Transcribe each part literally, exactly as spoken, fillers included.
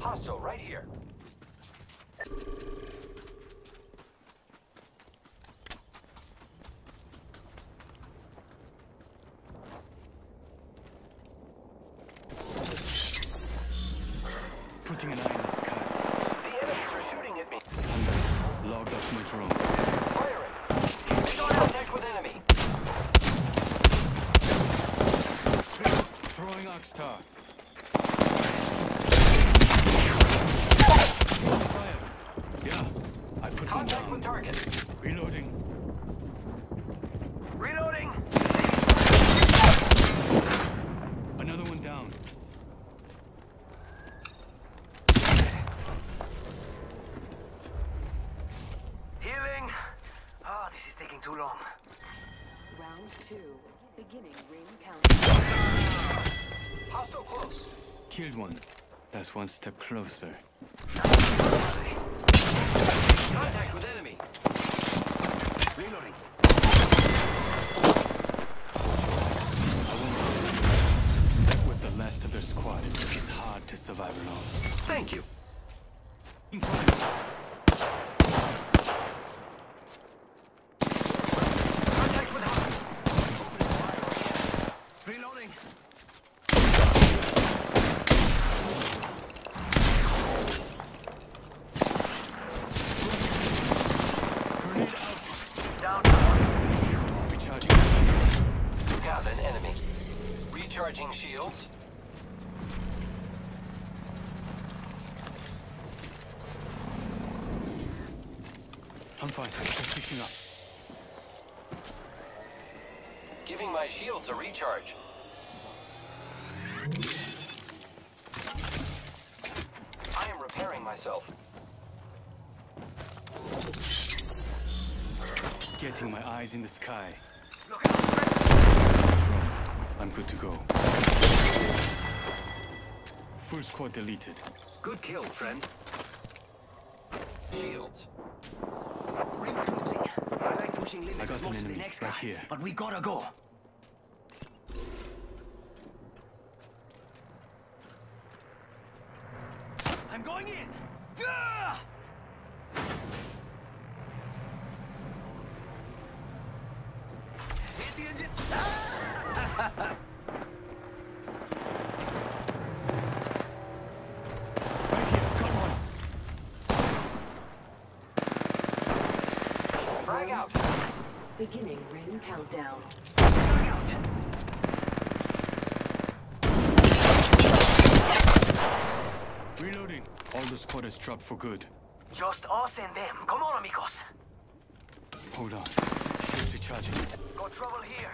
Hostile right here. Putting an eye in the sky. The enemies are shooting at me. I'm logged off my drone. Firing. He's on contact with enemy. Throwing Oxtar. Fire. Yeah, I put Contact them with down. target. Reloading. Reloading. Another one down. Healing. Ah, this is taking too long. Round two, beginning ring count. Hostile close. Killed one. That's one step closer. Contact with enemy. Reloading. I won't. That was the last of their squad. It's hard to survive alone. Thank you. In front. Contact with hostile. Reloading. Grenade out. Down to one. Recharging. Took out an enemy. Recharging shields. I'm fine. Just fishing up. Giving my shields a recharge. I am repairing myself. Getting my eyes in the sky. Look out. Drone. I'm good to go. Full squad deleted. Good kill, friend. Shields. Ring's closing. I like pushing limits I got an close to the enemy next right guy, here. but we gotta go. I'm going in. Gah! Hit the engine. Ah! Right here. Got one. Frag out. Beginning ring countdown. Frag out. Reloading. All the squad is dropped for good. Just us and them. Come on, amigos. Hold on. Shields recharging. Got trouble here.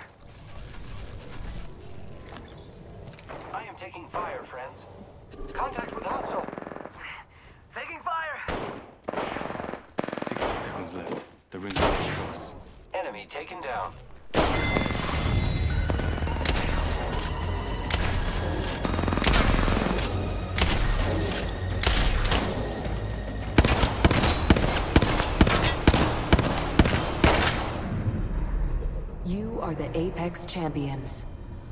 I am taking fire, friends. Contact with hostile. Taking fire. Sixty seconds left. The ring is getting close. Enemy taken down. You are the Apex Champions.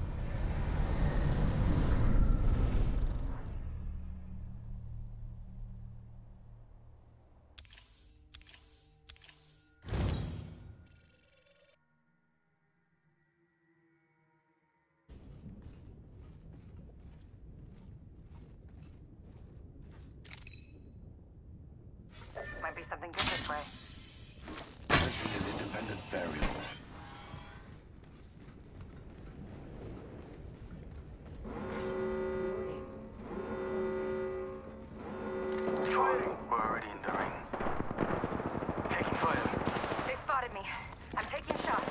Might be something good this way. Pressing an independent variable. Trying. We're already in the ring. Taking fire. They spotted me. I'm taking shots.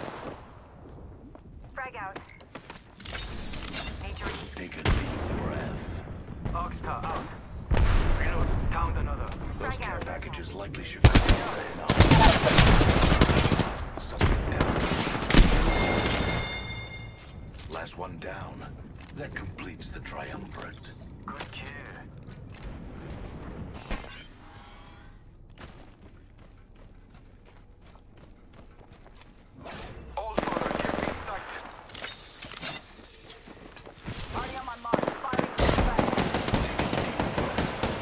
Frag out. Need to re- Take a deep breath. Oxtar out. Reload. Downed another. Those Frag care out. packages likely should have enough. Suspect down. Last one down. That completes the triumvirate. Good kill. All further, give me sight. Already on my mark. Firing from the back.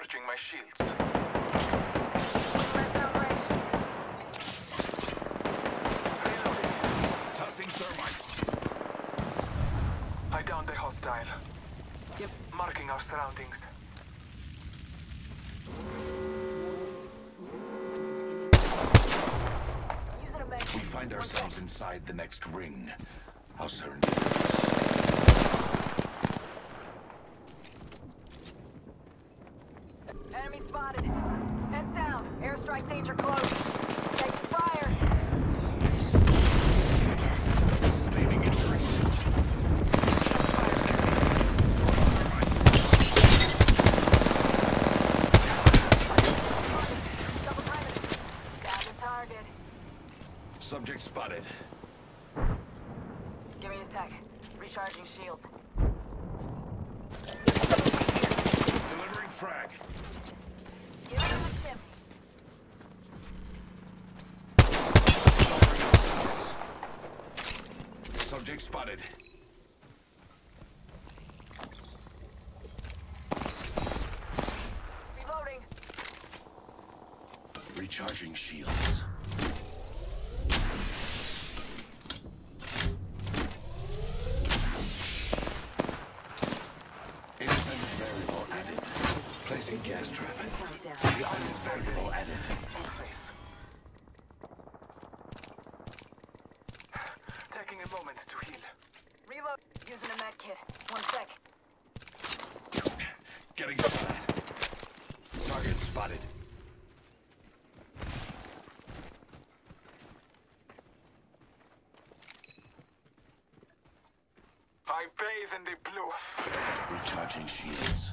Recharging my shields. Left downrange. Reloading. Tossing thermite. I downed a hostile. Yep. Marking our surroundings. Using a med. We find ourselves inside the next ring. How serendipitous. Enemy spotted. Heads down. Airstrike danger close. Take fire. Sustaining injuries. Double timing. Got the target. Subject spotted. Give me a sec. Recharging shields. Delivering frag. Give me the ship. Subject spotted. Reloading. Recharging shields. Independent variable added. Placing gas trap. Independent variable added. Taking a moment to heal. Reload. Using a med kit. One sec. Getting shot. Target spotted. I bathe in the blue. Recharging shields.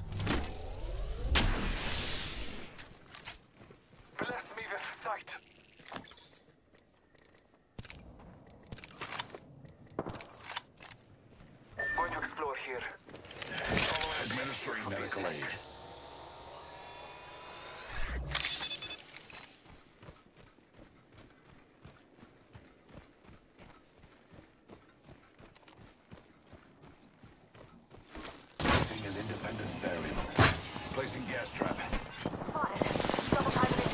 Bless me with sight. Going to explore here. Administering medical aid. Placing an independent variable. Placing gas trap. Spotted. Double timing.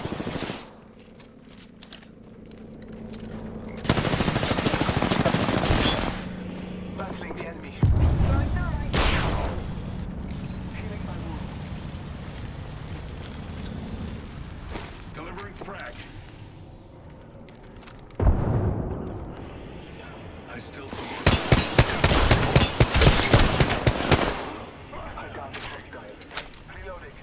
Battling the enemy. Throwing thermite. Healing my wounds. Delivering frag. I still see it. I got the hostile. Reloading.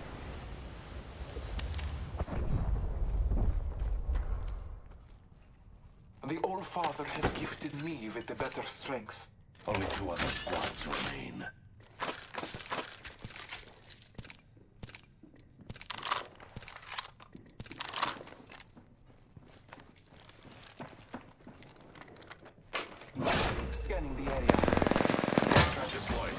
The All Father has gifted me with the better strength. Only two other squads remain. Scanning the area. Trap deployed.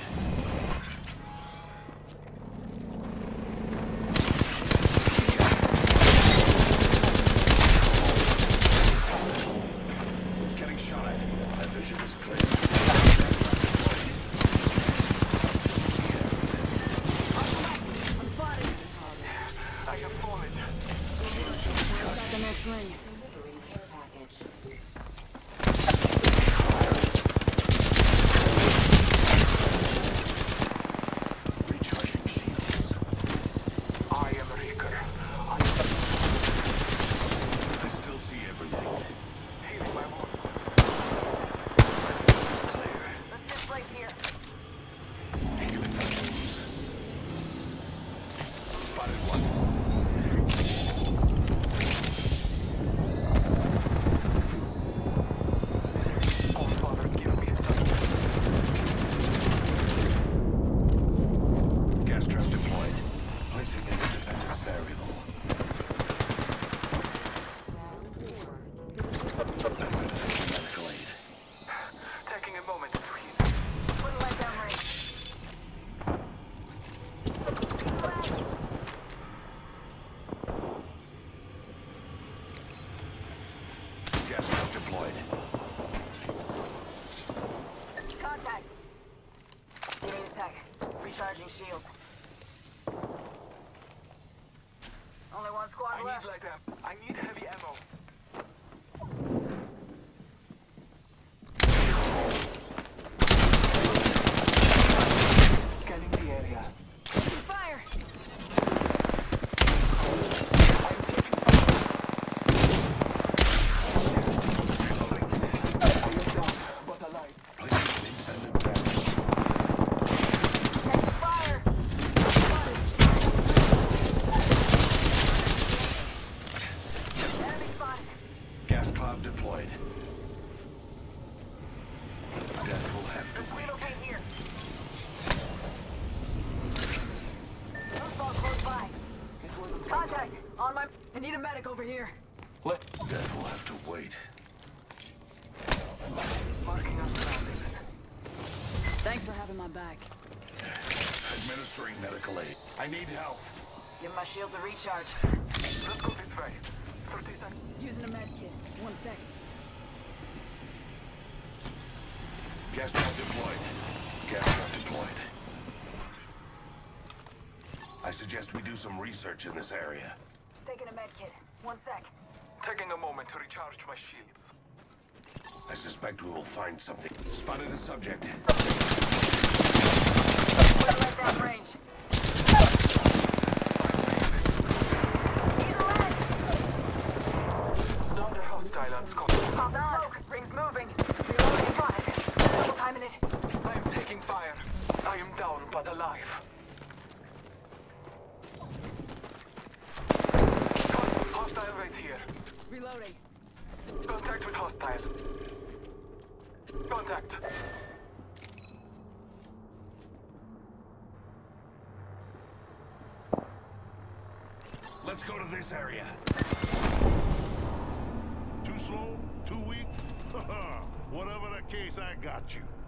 Getting shot at. My vision is clear. I'm spotted. I have fallen. Got the next ring. Delivering care package. Recharging shields. I am Reaker. I I still see everything. am healing my wounds. It's clear. Let's get place here. Healing my wounds. Spotted one. Oh, Father, give me strength. Gas trap deployed. Placing an independent variable. Administering medical aid. Taking a moment to heal. Putting light down range. Gas trap deployed. Contact. Give me a sec. Recharging shield. One squad I left. need light ammo. I need heavy ammo. Scanning the area. Taking fire. I'm taking fire. I am down, but alive. Placing an independent battery. Taking fire. Enemy spotted. Gas cloud deployed. Death will have to wait. Relocate here. Football close by. It wasn't my Contact. time. On my... I need a medic over here. Let's Death will have to wait. marking our surroundings. Thanks for having my back. Administering medical aid. I need help. Give my shields a recharge. Let's go this way. thirty seconds. Using a med kit. One second. Gas trap deployed. Gas trap deployed. I suggest we do some research in this area. Taking a med kit. One sec. Taking a moment to recharge my shields. I suspect we will find something. Spotted a subject. Well, let that range. Another hostile on Scott. Pop the smoke. Rings moving. Reloading spotted. Double timing it. I am taking fire. I am down but alive. Hostile right here. Reloading. Contact with hostile. Contact. Let's go to this area. Too slow? Too weak? Whatever the case, I got you.